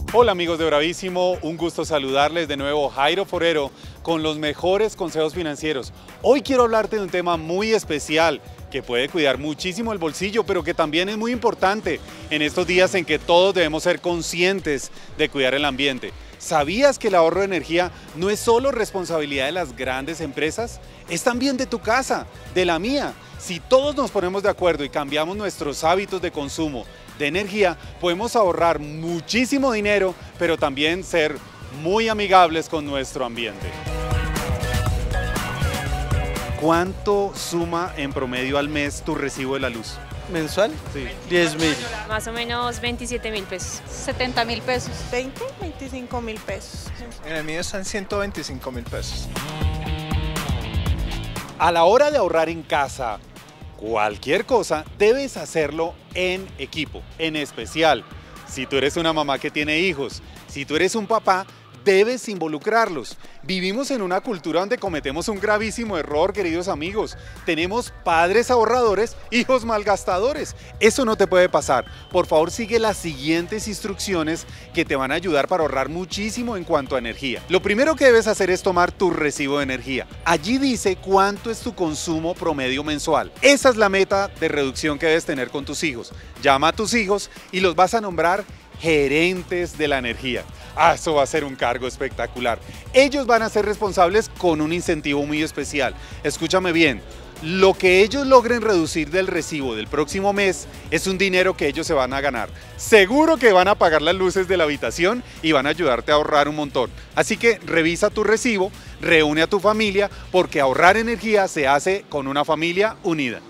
Hola amigos de Bravísimo, un gusto saludarles de nuevo, Jairo Forero, con los mejores consejos financieros. Hoy quiero hablarte de un tema muy especial que puede cuidar muchísimo el bolsillo, pero que también es muy importante en estos días en que todos debemos ser conscientes de cuidar el ambiente. ¿Sabías que el ahorro de energía no es solo responsabilidad de las grandes empresas? Es también de tu casa, de la mía. Si todos nos ponemos de acuerdo y cambiamos nuestros hábitos de consumo de energía, podemos ahorrar muchísimo dinero, pero también ser muy amigables con nuestro ambiente. ¿Cuánto suma en promedio al mes tu recibo de la luz? ¿Mensual? Sí. 10.000. Más o menos 27.000 pesos. 70.000 pesos. 25.000 pesos. En el mío están 125.000 pesos. A la hora de ahorrar en casa, cualquier cosa, debes hacerlo en equipo, en especial si tú eres una mamá que tiene hijos, si tú eres un papá, debes involucrarlos. Vivimos en una cultura donde cometemos un gravísimo error, queridos amigos. Tenemos padres ahorradores, hijos malgastadores. Eso no te puede pasar. Por favor, sigue las siguientes instrucciones que te van a ayudar para ahorrar muchísimo en cuanto a energía. Lo primero que debes hacer es tomar tu recibo de energía. Allí dice cuánto es tu consumo promedio mensual. Esa es la meta de reducción que debes tener con tus hijos. Llama a tus hijos y los vas a nombrar gerentes de la energía. Eso va a ser un cargo espectacular. Ellos van a ser responsables con un incentivo muy especial. Escúchame bien, lo que ellos logren reducir del recibo del próximo mes es un dinero que ellos se van a ganar. Seguro que van a pagar las luces de la habitación y van a ayudarte a ahorrar un montón. Así que revisa tu recibo, reúne a tu familia, porque ahorrar energía se hace con una familia unida.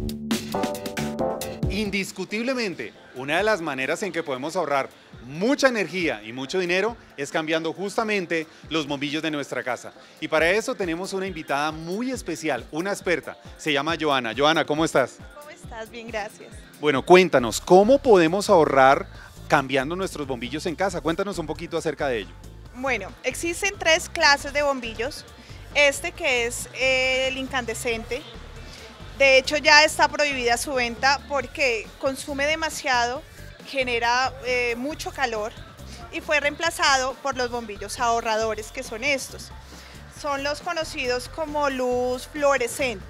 Indiscutiblemente, una de las maneras en que podemos ahorrar mucha energía y mucho dinero es cambiando justamente los bombillos de nuestra casa. Y para eso tenemos una invitada muy especial, una experta, se llama Joana. Joana, ¿cómo estás? ¿Cómo estás? Bien, gracias. Bueno, cuéntanos, ¿cómo podemos ahorrar cambiando nuestros bombillos en casa? Cuéntanos un poquito acerca de ello. Bueno, existen 3 clases de bombillos. Este que es el incandescente. De hecho, ya está prohibida su venta porque consume demasiado, genera mucho calor y fue reemplazado por los bombillos ahorradores, que son estos. Son los conocidos como luz fluorescente.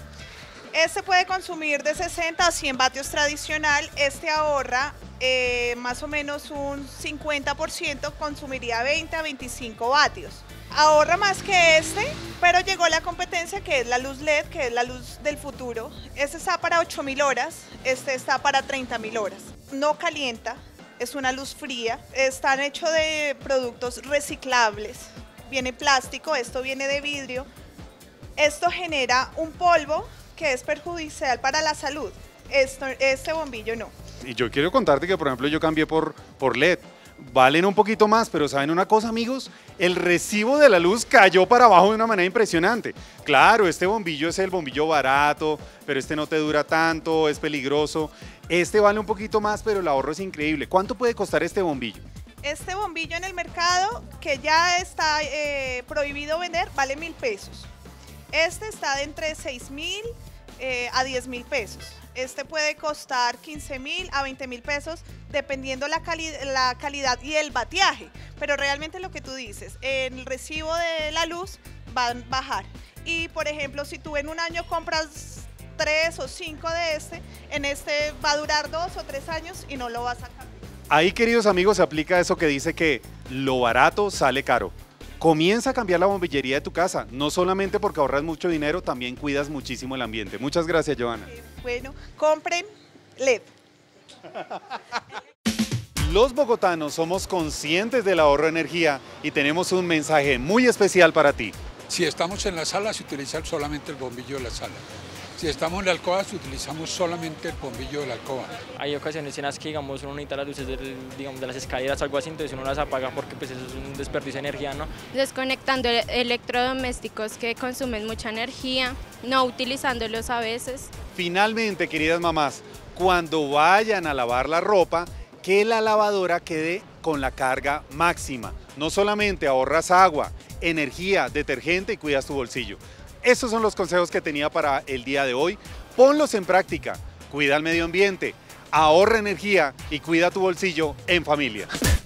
Este puede consumir de 60 a 100 vatios tradicional. Este ahorra más o menos un 50%, consumiría 20 a 25 vatios. Ahorra más que este, pero llegó la competencia que es la luz LED, que es la luz del futuro. Este está para 8.000 horas, este está para 30.000 horas. No calienta, es una luz fría, están hechos de productos reciclables. Viene plástico, esto viene de vidrio. Esto genera un polvo que es perjudicial para la salud. Este bombillo no. Y yo quiero contarte que, por ejemplo, yo cambié por LED. Valen un poquito más, pero ¿saben una cosa, amigos? El recibo de la luz cayó para abajo de una manera impresionante. Claro, este bombillo es el bombillo barato, pero este no te dura tanto, es peligroso. Este vale un poquito más, pero el ahorro es increíble. ¿Cuánto puede costar este bombillo? Este bombillo en el mercado, que ya está prohibido vender, vale 1.000 pesos. Este está de entre 6.000 a 10.000 pesos. Este puede costar 15.000 a 20.000 pesos, dependiendo la calidad y el bateaje. Pero realmente lo que tú dices, el recibo de la luz va a bajar. Y por ejemplo, si tú en un año compras 3 o 5 de este, en este va a durar 2 o 3 años y no lo vas a cambiar. Ahí, queridos amigos, se aplica eso que dice que lo barato sale caro. Comienza a cambiar la bombillería de tu casa, no solamente porque ahorras mucho dinero, también cuidas muchísimo el ambiente. Muchas gracias, Joana. Bueno, compren LED. Los bogotanos somos conscientes del ahorro de energía y tenemos un mensaje muy especial para ti. Si estamos en la sala, se utiliza solamente el bombillo de la sala. Si estamos en la alcoba, utilizamos solamente el bombillo de la alcoba. Hay ocasiones en las que, digamos, uno necesita las luces de las escaleras o algo así, entonces uno las apaga porque pues, eso es un desperdicio de energía, ¿no? Desconectando electrodomésticos que consumen mucha energía, no utilizándolos a veces. Finalmente, queridas mamás, cuando vayan a lavar la ropa, que la lavadora quede con la carga máxima. No solamente ahorras agua, energía, detergente y cuidas tu bolsillo. Esos son los consejos que tenía para el día de hoy. Ponlos en práctica. Cuida el medio ambiente, ahorra energía y cuida tu bolsillo en familia.